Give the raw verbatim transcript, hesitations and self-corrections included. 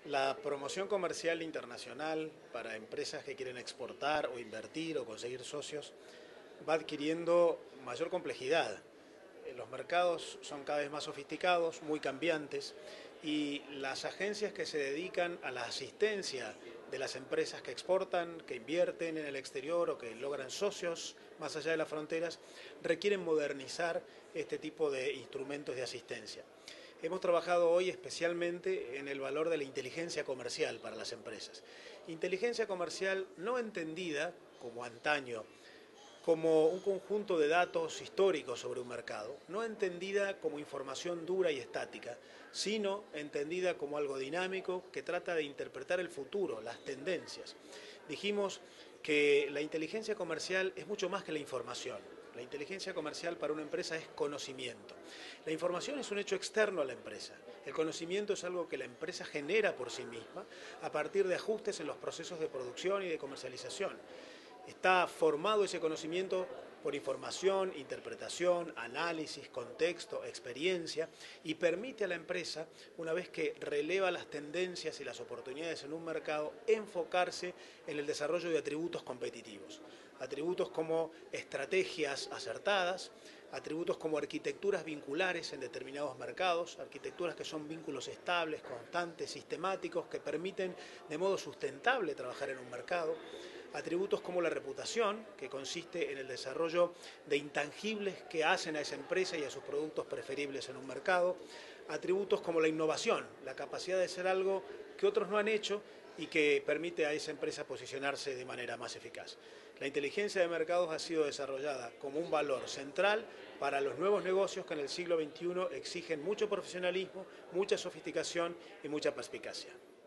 La promoción comercial internacional para empresas que quieren exportar o invertir o conseguir socios va adquiriendo mayor complejidad. Los mercados son cada vez más sofisticados, muy cambiantes, y las agencias que se dedican a la asistencia de las empresas que exportan, que invierten en el exterior o que logran socios más allá de las fronteras, requieren modernizar este tipo de instrumentos de asistencia. Hemos trabajado hoy especialmente en el valor de la inteligencia comercial para las empresas. Inteligencia comercial no entendida como antaño, como un conjunto de datos históricos sobre un mercado, no entendida como información dura y estática, sino entendida como algo dinámico que trata de interpretar el futuro, las tendencias. Dijimos que la inteligencia comercial es mucho más que la información. La inteligencia comercial para una empresa es conocimiento. La información es un hecho externo a la empresa. El conocimiento es algo que la empresa genera por sí misma a partir de ajustes en los procesos de producción y de comercialización. Está formado ese conocimiento por información, interpretación, análisis, contexto, experiencia, y permite a la empresa, una vez que releva las tendencias y las oportunidades en un mercado, enfocarse en el desarrollo de atributos competitivos. Atributos como estrategias acertadas, atributos como arquitecturas vinculares en determinados mercados, arquitecturas que son vínculos estables, constantes, sistemáticos, que permiten de modo sustentable trabajar en un mercado, atributos como la reputación, que consiste en el desarrollo de intangibles que hacen a esa empresa y a sus productos preferibles en un mercado, atributos como la innovación, la capacidad de hacer algo que otros no han hecho y que permite a esa empresa posicionarse de manera más eficaz. La inteligencia de mercados ha sido desarrollada como un valor central para los nuevos negocios que en el siglo veintiuno exigen mucho profesionalismo, mucha sofisticación y mucha perspicacia.